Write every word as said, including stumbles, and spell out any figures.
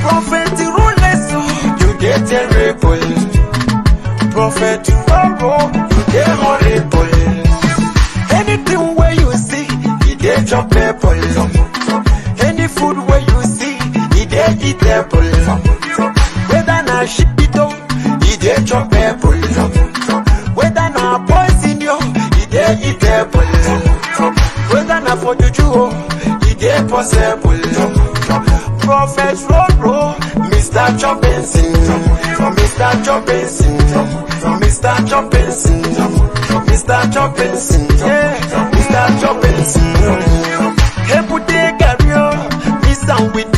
Prophet Rolex, you get terrible. Prophet Rolex, you get horrible. Anything where you see, you get your purple. Any food where you see, you get eatable. Whether na shit you get your purple. Whether na poison you, you get eatable. Whether na for juju, you get possible. Prophet Rolex, Mister Chopinson, Mister Chopinson, Mister Chopinson, Mister Chopinson, yeah, Mister Chopinson. Hey, put the carrier, Mister with